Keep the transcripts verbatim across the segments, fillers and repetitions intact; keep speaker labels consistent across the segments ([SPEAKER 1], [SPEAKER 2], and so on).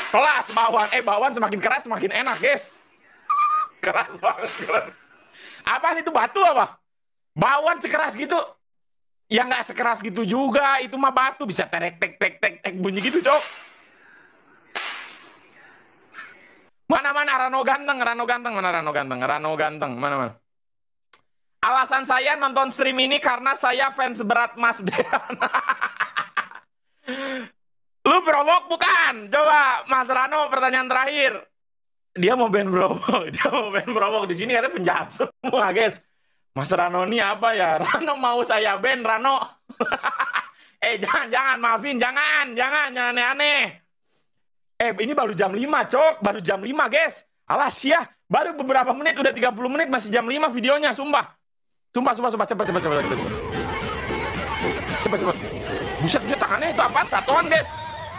[SPEAKER 1] Kelas bawaan. Eh, bawaan semakin keras semakin enak, guys. Keras banget. Keras. Apaan itu, batu apa? Bawaan sekeras gitu. Ya nggak sekeras gitu juga. Itu mah batu. Bisa terek, tek, tek, tek, tek. Bunyi gitu, Cok. Mana-mana Rano ganteng. Rano ganteng. Mana Rano ganteng? Rano ganteng. Mana-mana? Alasan saya nonton stream ini karena saya fans berat Mas Dean. Lu browok bukan? Coba Mas Rano, pertanyaan terakhir. Dia mau band browok. Dia mau band browok. Di sini katanya penjahat semua, guys. Mas Rano ini apa ya? Rano mau saya band, Rano. eh, jangan, jangan. Maafin, jangan. Jangan, jangan aneh-aneh. Eh, ini baru jam lima, Cok. Baru jam lima, guys. Alas ya. Baru beberapa menit, udah tiga puluh menit, masih jam lima videonya, sumpah. Sumpah, sumpah, sumpah. Cepat, cepat, cepat. Cepat, cepat. cepat. Buset, buset, tangannya itu apaan? Satuan, guys.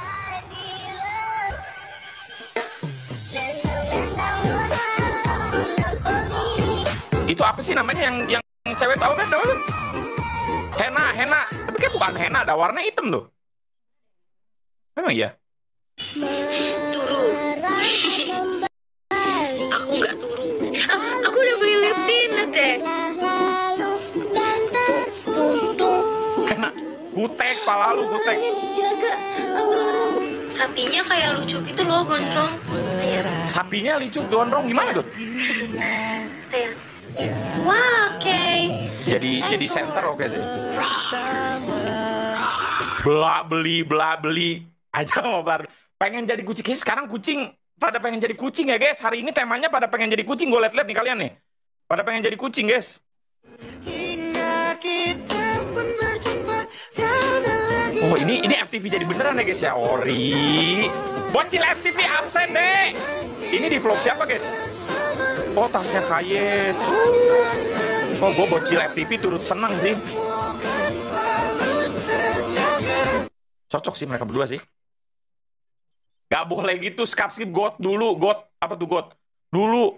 [SPEAKER 1] Itu apa sih namanya yang yang cewek tahu kan? Henna, henna. Tapi kayak bukan henna, ada warna hitam tuh. Memang iya?
[SPEAKER 2] Turu. Aku nggak turu. Ah, aku udah beli lip tint, deh.
[SPEAKER 1] Henna, kutek, pala lu kutek.
[SPEAKER 2] Jaga. Sapinya kayak lucu gitu loh, gondrong.
[SPEAKER 1] Sapinya lucu, gondrong gimana tuh?
[SPEAKER 2] Kayak. Wah, oke. Okay.
[SPEAKER 1] Jadi jadi center oke okay sih. Bela beli, bela beli aja mau bar. Pengen jadi kucing. Guys, sekarang kucing pada pengen jadi kucing ya, guys. Hari ini temanya pada pengen jadi kucing. Gue liat-liat nih kalian nih. Pada pengen jadi kucing, guys. Oh, ini ini F T V jadi beneran ya, guys ya. Ori. Bocil F T V absen, deh. Ini di vlog siapa, guys? Oh, tasnya Kayes. Oh, gue bocil F T V turut senang sih. Cocok sih mereka berdua sih. Gak boleh gitu, skip skip got dulu. Got, apa tuh got? Dulu.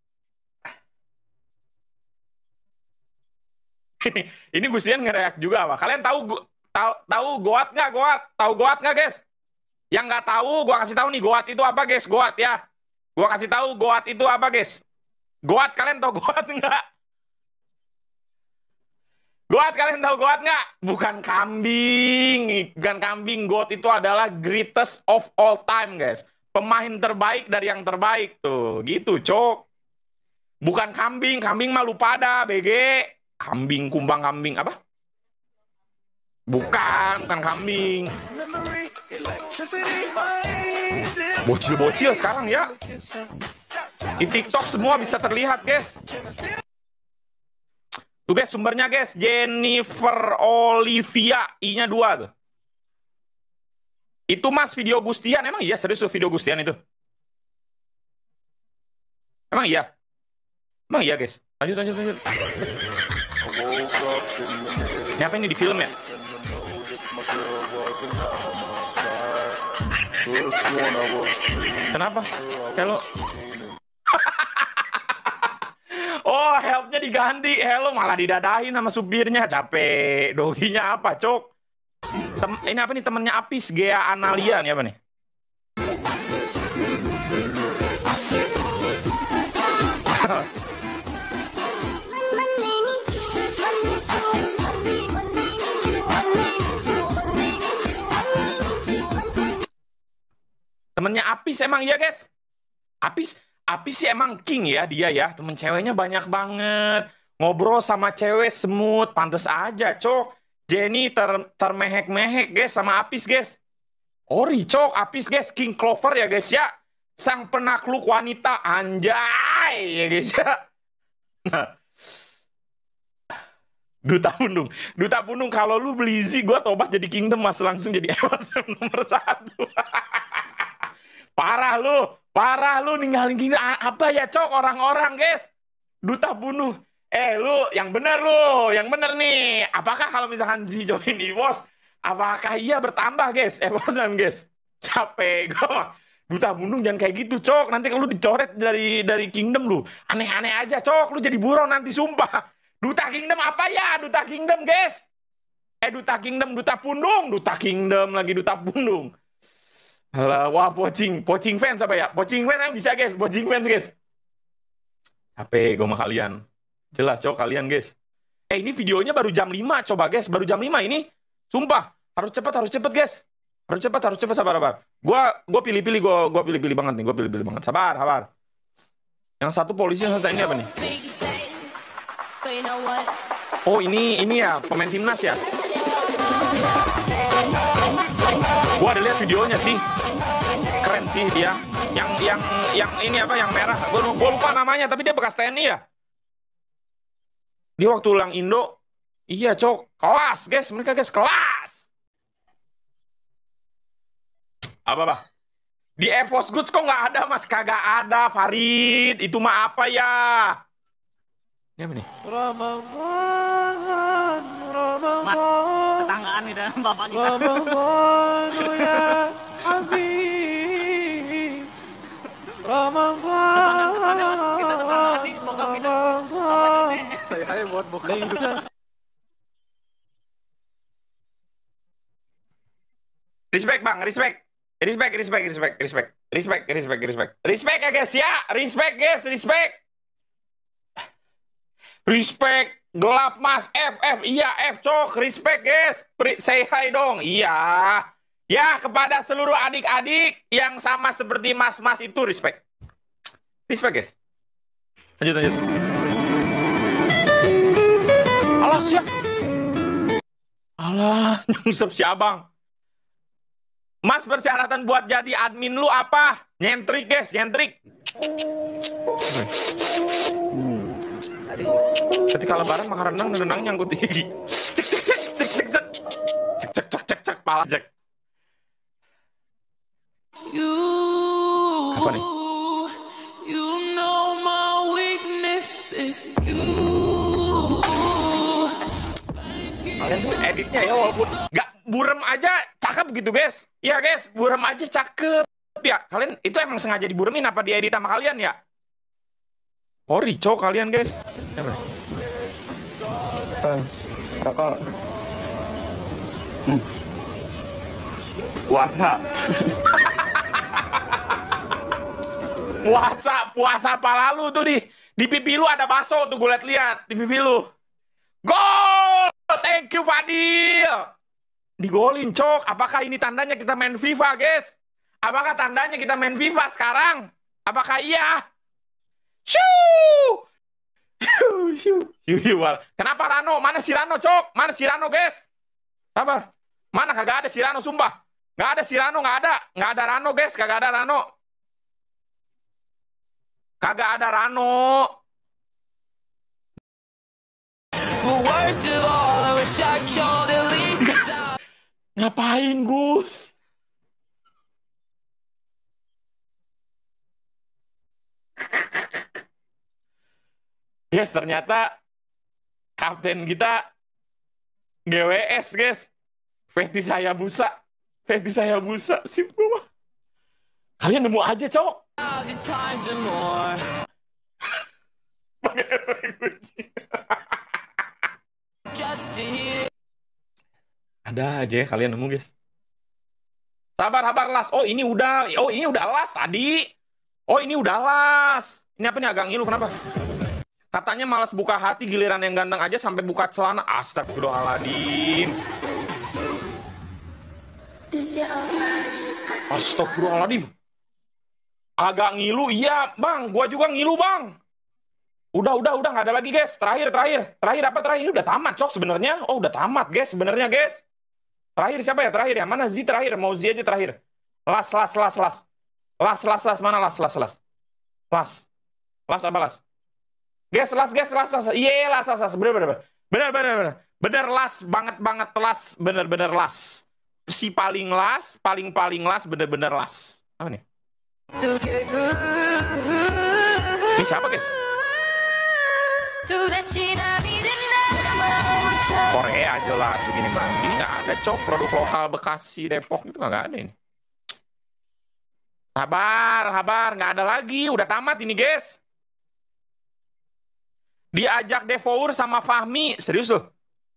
[SPEAKER 1] Ini, ini Gustian ngereak juga apa? Kalian tahu tahu tahu goat nggak goat? Tahu goat nggak, guys? Yang nggak tahu, gua kasih tahu nih goat itu apa, guys? Goat ya. Gua kasih tahu goat itu apa, guys? Goat, kalian tahu goat nggak? Goat, kalian tahu goat nggak? Bukan kambing. Bukan kambing. Goat itu adalah greatest of all time, guys. Pemain terbaik dari yang terbaik. Tuh, gitu, Cok. Bukan kambing. Kambing mah lu pada, B G. Kambing, kumbang kambing. Apa? Bukan, bukan kambing. Bocil-bocil sekarang ya. Di TikTok semua bisa terlihat, guys. Tuh, guys, sumbernya, guys. Jennifer Olivia. I-nya dua tuh. Itu, Mas, video Gustian. Emang iya serius tuh video Gustian itu? Emang iya? Emang iya, guys? Lanjut, lanjut, lanjut. Ini apa ini di film ya? Kenapa? Hello. Oh, helpnya diganti. Hello, malah didadahin sama supirnya. Capek. Doginya apa, Cok? Tem ini apa nih temennya Apis? Gea Analia nih apa nih? Temennya Apis emang iya, guys. Apis, Apis sih emang king ya dia ya. Temen ceweknya banyak banget. Ngobrol sama cewek semut. Pantes aja, Cok. Jenny ter termehek-mehek, guys, sama Apis, guys. Ori, Cok. Apis, guys. King Clover ya, guys ya. Sang penakluk wanita. Anjay, ya, guys ya. Nah. Duta Pundung. Duta Pundung, kalau lu beli Z, gue tobat jadi Kingdom, Mas. Langsung jadi M S M nomor satu. Parah lu, parah lu ninggalin gini. Apa ya, Cok, orang-orang, guys? Duta bunuh. Eh, lu, yang bener lu, yang bener nih. Apakah kalau misalkan Zi join di bos, apakah iya bertambah, guys? Eh, bosan, guys. Capek, gue. Duta bunuh jangan kayak gitu, Cok. Nanti kalau lu dicoret dari dari Kingdom lu. Aneh-aneh aja, Cok. Lu jadi buron nanti, sumpah. Duta Kingdom apa ya? Duta Kingdom, guys. Eh, Duta Kingdom, Duta Pundung. Duta Kingdom lagi Duta Pundung. Alah, wah pocing, pocing fans apa ya? Pocing fans yang bisa guys, pocing fans guys. Capek gue sama kalian. Jelas cok kalian guys. Eh ini videonya baru jam lima coba guys, baru jam lima ini. Sumpah, harus cepet, harus cepet guys. Harus cepet, harus cepet, sabar, sabar. Gua gua pilih-pilih, gua gua pilih-pilih banget nih, gua pilih-pilih banget. Sabar, sabar. Yang satu polisi, yang satu ini apa nih? Oh, ini ini ya, pemain timnas ya. Gua ada lihat videonya sih. Keren sih dia. Yang yang yang ini apa yang merah? Gua, gua lupa namanya, tapi dia bekas T N I ya. Dia waktu ulang Indo. Iya, cok. Kelas, guys. Mereka guys kelas. Apa, Pak? Di Evos Goods kok nggak ada, Mas? Kagak ada, Farid. Itu mah apa ya? Ini apa nih?
[SPEAKER 3] Ramadan, Ramadan.
[SPEAKER 4] Tetanggaan nih dengan bapak kita.
[SPEAKER 3] Ramadan ya Habib. Ramadan.
[SPEAKER 4] Kita tetanggaan nih, bokap kita.
[SPEAKER 3] Saya aja buat bokap.
[SPEAKER 1] Respect, Bang. Respect. Respect, respect, respect, respect. Respect, respect, respect. Respect ya, guys, ya. Respect, guys. Respect. Respect. Gelap, Mas. F, F. Iya, F, cok. Respect, guys. Say hi dong. Iya. Ya, kepada seluruh adik-adik yang sama seperti mas-mas itu, respect. Respect, guys. Lanjut, lanjut. Alah, siap. Alah, nyungsep si abang. Mas, persyaratan buat jadi admin lu apa? Nyentrik, guys, nyentrik. Ketika lebaran makan rendang, rendang nyangkut gigi. Cek, cek, cek, cek, cek, cek. Cek, cek, cek, cek, cek, pala, cek. Apa nih?
[SPEAKER 5] You know my weaknesses.
[SPEAKER 1] Kalian tuh editnya ya walaupun nggak burem aja cakep gitu guys. Iya guys, burem aja cakep ya. Kalian itu emang sengaja diburemin apa diedit sama kalian ya? Oh rico kalian guys.
[SPEAKER 3] Kakak.
[SPEAKER 1] Warna. Puasa, puasa apa lalu tuh di di pipi lu ada baso tuh gue liat-liat di pipi lu. Gol! Thank you Fadil. Digolin cok. Apakah ini tandanya kita main FIFA guys? Apakah tandanya kita main FIFA sekarang? Apakah iya? Shoo! Shoo, shoo, shoo. Kenapa Rano? Mana si Rano cok? Mana si Rano guys? Sabar. Mana kagak ada si Rano sumpah. Nggak ada si Rano, nggak ada. Nggak ada Rano guys, kagak ada Rano. Kagak ada Rano. Ngapain Gus? Guys, ternyata kapten kita G W S guys. Fethi saya busa. Fethi saya busa. Sip gua. Kalian nemu aja, cowok. Ada aja ya kalian nemu guys. Sabar, sabar las. Oh ini udah, oh ini udah las tadi. Oh ini udah las. Ini apa nih agak ngilu kenapa? Katanya malas buka hati giliran yang ganteng aja sampai buka celana. Astagfirullahaladzim. Astagfirullahaladzim. Agak ngilu, iya bang. Gua juga ngilu bang. Udah, udah, udah nggak ada lagi guys. Terakhir, terakhir, terakhir apa terakhir? Ini udah tamat cok sebenarnya. Oh udah tamat guys sebenarnya guys. Terakhir siapa ya terakhir ya? Mana Z terakhir? Mau Z aja terakhir. Las, las, las, las. Las, las, las. Mana las, las, las. Las. Las apa las? Guys, las, guys, las, las. Iya, las, las, las. Bener, bener, bener. Bener, bener, bener. Bener las, banget, banget las. Bener, bener las. Si paling las, paling, paling las, bener, bener las. Apa nih? Ini siapa guys? Korea jelas begini bang. Ini nggak ada cok produk lokal Bekasi Depok itu nggak ada ini. Sabar, sabar, nggak ada lagi. Udah tamat ini guys. Diajak Devour sama Fahmi, serius loh.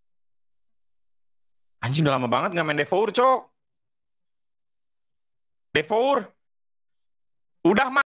[SPEAKER 1] Anjing udah lama banget nggak main Devour cok. Devour. Udah